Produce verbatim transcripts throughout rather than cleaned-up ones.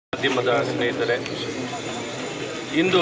ಮಾಧ್ಯಮದ ಸ್ನೇಹಿತರೆ, ಇಂದು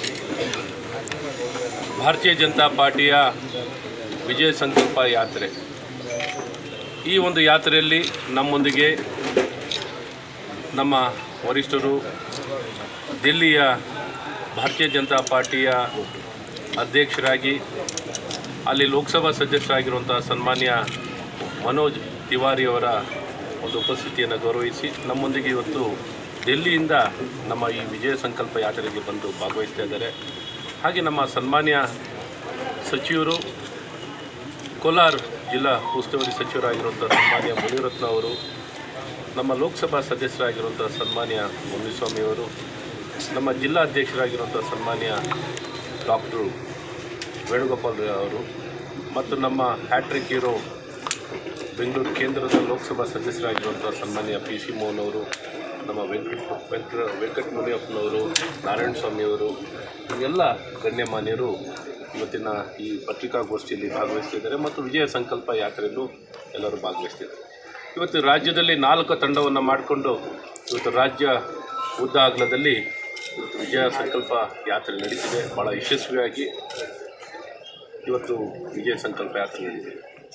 ಭಾರತೀಯ ಜನತಾ ಪಾರ್ಟಿಯ ವಿಜಯ ಸಂಕಲ್ಪ ಯಾತ್ರೆ. ಈ ಒಂದು ಯಾತ್ರೆಯಲ್ಲಿ ನಮ್ಮೊಂದಿಗೆ ನಮ್ಮ ವರಿಷ್ಠರು, ದಿಲ್ಲಿಯ ಭಾರತೀಯ ಜನತಾ ಪಾರ್ಟಿಯ ಅಧ್ಯಕ್ಷರಾಗಿ ಅಲ್ಲಿ ಲೋಕಸಭಾ ಸದಸ್ಯರಾಗಿರುವಂಥ ಸನ್ಮಾನ್ಯ ಮನೋಜ್ ತಿವಾರಿಯವರ ಒಂದು ಉಪಸ್ಥಿತಿಯನ್ನು ಗೌರವಿಸಿ ನಮ್ಮೊಂದಿಗೆ ಇವತ್ತು ದಿಲ್ಲಿಯಿಂದ ನಮ್ಮ ಈ ವಿಜಯ ಸಂಕಲ್ಪ ಯಾತ್ರೆಗೆ ಬಂದು ಭಾಗವಹಿಸ್ತಾ ಇದ್ದಾರೆ. ಹಾಗೆ ನಮ್ಮ ಸನ್ಮಾನ್ಯ ಸಚಿವರು, ಕೋಲಾರ ಜಿಲ್ಲಾ ಉಸ್ತುವಾರಿ ಸಚಿವರಾಗಿರುವಂಥ ಸನ್ಮಾನ್ಯ ಮುನಿರತ್ನ ಅವರು, ನಮ್ಮ ಲೋಕಸಭಾ ಸದಸ್ಯರಾಗಿರುವಂಥ ಸನ್ಮಾನ್ಯ ಮುನಿಸ್ವಾಮಿಯವರು, ನಮ್ಮ ಜಿಲ್ಲಾ ಅಧ್ಯಕ್ಷರಾಗಿರುವಂಥ ಸನ್ಮಾನ್ಯ ಡಾಕ್ಟರ್ ವೇಣುಗೋಪಾಲ್ ಅವರು ಮತ್ತು ನಮ್ಮ ಹ್ಯಾಟ್ರಿಕ್ ಹೀರೋ ಬೆಂಗಳೂರು ಕೇಂದ್ರದ ಲೋಕಸಭಾ ಸದಸ್ಯರಾಗಿರುವಂಥ ಸನ್ಮಾನ್ಯ ಪಿ ಸಿ ಮೋಹನ್ ಅವರು, ನಮ್ಮ ವೆಂಕಟ ವೆಂಕಟ ವೆಂಕಟ ಮುನಿಯಪ್ಪನವರು, ನಾರಾಯಣ ಸ್ವಾಮಿಯವರು, ಎಲ್ಲ ಗಣ್ಯಮಾನ್ಯರು ಇವತ್ತಿನ ಈ ಪತ್ರಿಕಾಗೋಷ್ಠಿಯಲ್ಲಿ ಭಾಗವಹಿಸ್ತಿದ್ದಾರೆ ಮತ್ತು ವಿಜಯ ಸಂಕಲ್ಪ ಯಾತ್ರೆಯಲ್ಲೂ ಎಲ್ಲರೂ ಭಾಗವಹಿಸ್ತಿದ್ದಾರೆ. ಇವತ್ತು ರಾಜ್ಯದಲ್ಲಿ ನಾಲ್ಕು ತಂಡವನ್ನು ಮಾಡಿಕೊಂಡು ಇವತ್ತು ರಾಜ್ಯ ಉದ್ದ ಅಗಲದಲ್ಲಿ ಇವತ್ತು ವಿಜಯ ಸಂಕಲ್ಪ ಯಾತ್ರೆ ನಡೀತಿದೆ. ಭಾಳ ಯಶಸ್ವಿಯಾಗಿ ಇವತ್ತು ವಿಜಯ ಸಂಕಲ್ಪ ಯಾತ್ರೆ ನಡೀತಿದೆ.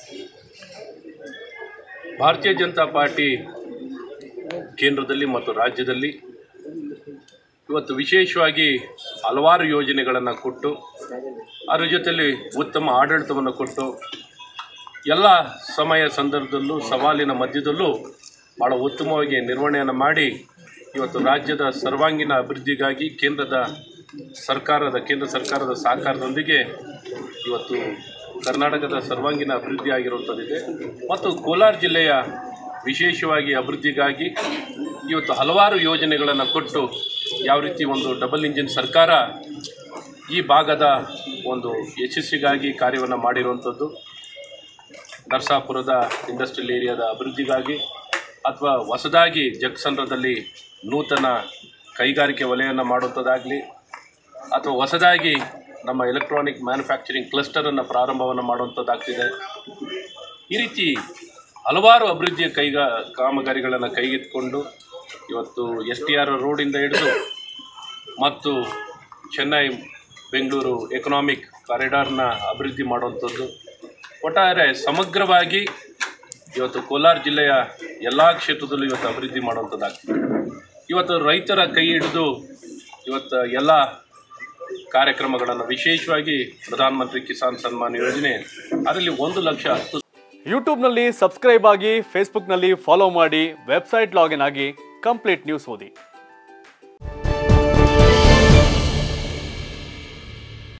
ಭಾರತೀಯ ಜನತಾ ಪಾರ್ಟಿ ಕೇಂದ್ರದಲ್ಲಿ ಮತ್ತು ರಾಜ್ಯದಲ್ಲಿ ಇವತ್ತು ವಿಶೇಷವಾಗಿ ಹಲವಾರು ಯೋಜನೆಗಳನ್ನು ಕೊಟ್ಟು ಅದರ ಜೊತೆಯಲ್ಲಿ ಉತ್ತಮ ಆಡಳಿತವನ್ನು ಕೊಟ್ಟು ಎಲ್ಲ ಸಮಯ ಸಂದರ್ಭದಲ್ಲೂ ಸವಾಲಿನ ಮಧ್ಯದಲ್ಲೂ ಭಾಳ ಉತ್ತಮವಾಗಿ ನಿರ್ವಹಣೆಯನ್ನು ಮಾಡಿ ಇವತ್ತು ರಾಜ್ಯದ ಸರ್ವಾಂಗೀಣ ಅಭಿವೃದ್ಧಿಗಾಗಿ ಕೇಂದ್ರದ ಸರ್ಕಾರದ ಕೇಂದ್ರ ಸರ್ಕಾರದ ಸಹಕಾರದೊಂದಿಗೆ ಇವತ್ತು ಕರ್ನಾಟಕದ ಸರ್ವಾಂಗೀಣ ಅಭಿವೃದ್ಧಿ ಆಗಿರುವಂಥದ್ದಿದೆ ಮತ್ತು ಕೋಲಾರ ಜಿಲ್ಲೆಯ ವಿಶೇಷವಾಗಿ ಅಭಿವೃದ್ಧಿಗಾಗಿ ಇವತ್ತು ಹಲವಾರು ಯೋಜನೆಗಳನ್ನು ಕೊಟ್ಟು ಯಾವ ರೀತಿ ಒಂದು ಡಬಲ್ ಇಂಜಿನ್ ಸರ್ಕಾರ ಈ ಭಾಗದ ಒಂದು ಯಶಸ್ಸಿಗಾಗಿ ಕಾರ್ಯವನ್ನು ಮಾಡಿರುವಂಥದ್ದು, ನರಸಾಪುರದ ಇಂಡಸ್ಟ್ರಿಯಲ್ ಏರಿಯಾದ ಅಭಿವೃದ್ಧಿಗಾಗಿ ಅಥವಾ ಹೊಸದಾಗಿ ಜಗತ್ಸಂದ್ರದಲ್ಲಿ ನೂತನ ಕೈಗಾರಿಕೆ ವಲಯವನ್ನು ಮಾಡುವಂಥದ್ದಾಗಲಿ ಅಥವಾ ಹೊಸದಾಗಿ ನಮ್ಮ ಎಲೆಕ್ಟ್ರಾನಿಕ್ ಮ್ಯಾನುಫ್ಯಾಕ್ಚರಿಂಗ್ ಕ್ಲಸ್ಟರನ್ನು ಪ್ರಾರಂಭವನ್ನು ಮಾಡುವಂಥದ್ದಾಗ್ತಿದೆ. ಈ ರೀತಿ ಹಲವಾರು ಅಭಿವೃದ್ಧಿಯ ಕೈಗಾ ಕಾಮಗಾರಿಗಳನ್ನು ಕೈಗೆತ್ತಿಕೊಂಡು ಇವತ್ತು ಎಸ್ ಟಿ ಆರ್ ರೋಡಿಂದ ಹಿಡಿದು ಮತ್ತು ಚೆನ್ನೈ ಬೆಂಗಳೂರು ಎಕನಾಮಿಕ್ ಕಾರಿಡಾರ್ನ ಅಭಿವೃದ್ಧಿ ಮಾಡುವಂಥದ್ದು, ಒಟ್ಟಾರೆ ಸಮಗ್ರವಾಗಿ ಇವತ್ತು ಕೋಲಾರ ಜಿಲ್ಲೆಯ ಎಲ್ಲ ಕ್ಷೇತ್ರದಲ್ಲೂ ಇವತ್ತು ಅಭಿವೃದ್ಧಿ ಮಾಡುವಂಥದ್ದಾಗ್ತದೆ. ಇವತ್ತು ರೈತರ ಕೈ ಹಿಡಿದು ಇವತ್ತು ಎಲ್ಲ ಕಾರ್ಯಕ್ರಮಗಳನ್ನು ವಿಶೇಷವಾಗಿ ಪ್ರಧಾನಮಂತ್ರಿ ಕಿಸಾನ್ ಸನ್ಮಾನ್ ಯೋಜನೆ ಅದರಲ್ಲಿ ಒಂದು ಲಕ್ಷ ಹತ್ತು ಯೂಟ್ಯೂಬ್ನಲ್ಲಿ ಸಬ್ಸ್ಕ್ರೈಬ್ ಆಗಿ, ಫೇಸ್ಬುಕ್ನಲ್ಲಿ ಫಾಲೋ ಮಾಡಿ, ವೆಬ್ಸೈಟ್ ಲಾಗಿನ್ ಆಗಿ ಕಂಪ್ಲೀಟ್ ನ್ಯೂಸ್ ಓದಿ.